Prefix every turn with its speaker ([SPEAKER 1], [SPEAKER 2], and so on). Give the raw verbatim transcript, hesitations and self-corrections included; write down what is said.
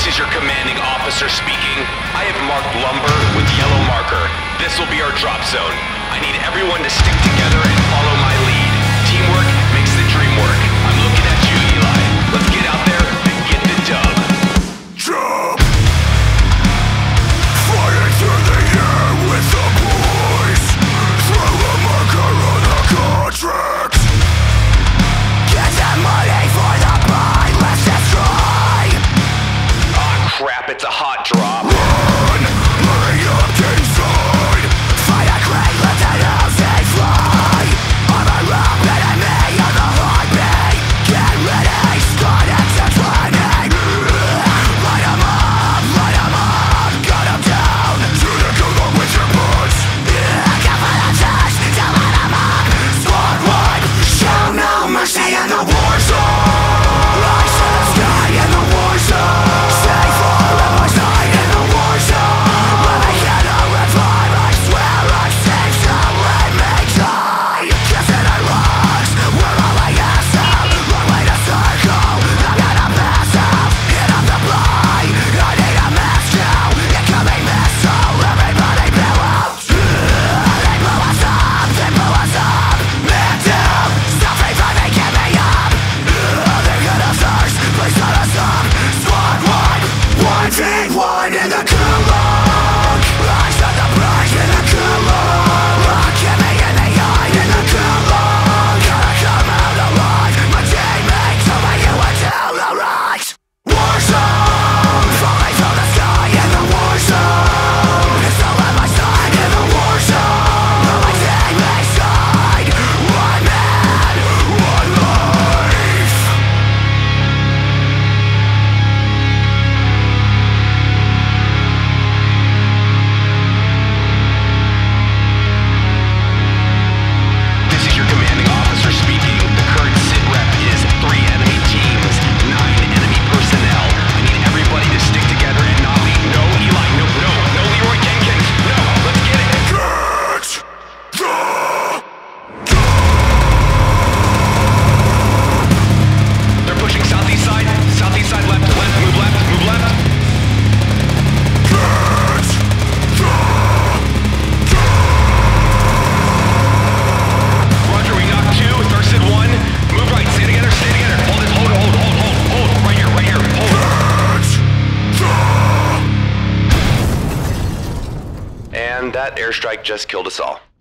[SPEAKER 1] This is your commanding officer speaking. I have marked lumber with yellow marker. This will be our drop zone. I need everyone to stick together and follow my lead. Teamwork makes the dream work. I'm looking at you, Eli. Let's get out there and get the dub.
[SPEAKER 2] Jump! Flying through the air with the boys. Throw a marker on the contract. Get that money for the buy, let's destroy.
[SPEAKER 1] Ah, crap, it's a hot drop.
[SPEAKER 2] Run! Hurry up inside. Fight a crane, let that housing fly. Armor up, enemy on the heartbeat. Get ready, start action planning. Light 'em up, light 'em up, gun 'em down. Shoot a gun along with your buds. Get for the touch, to light 'em up. Squad one, show no mercy in the war zone. Rise to the sky in the war zone. Stay forever, night in the war zone. Let me get a revive, I swear I save so let me die. Kiss in the rocks, we're all I ask out. Long way to circle, I'm gonna pass out. Hit up the blind, I need a mask now. Incoming missile, everybody blow out. They blow us up, they blow us up. Man down, stop reviving, get me up. They're gonna thirst, please let us up. Squad one, one v one in the gulag. I set the price in the gulag. Get me in the eye in the gulag. Gotta come out alive. My teammates over you until the right. War zone, falling from the sky in the war zone. Pistol at my side in the war zone. On my teammates' side, one man, one life.
[SPEAKER 1] This is your commanding officer speaking. The current sit rep is three enemy teams, nine enemy personnel. I need everybody to stick together and not leave. No, Eli, no, no, no, Leroy Jenkins. No, let's get it.
[SPEAKER 2] Get the
[SPEAKER 1] They're pushing southeast side, southeast side, left, left, move left, move left.
[SPEAKER 2] Get the
[SPEAKER 1] Roger, we knocked two, thirsted one. Move right, stay together, stay together. Hold it, hold it, hold, hold, hold, hold. Right here, right here, hold.
[SPEAKER 2] Get the
[SPEAKER 1] And that airstrike just killed us all.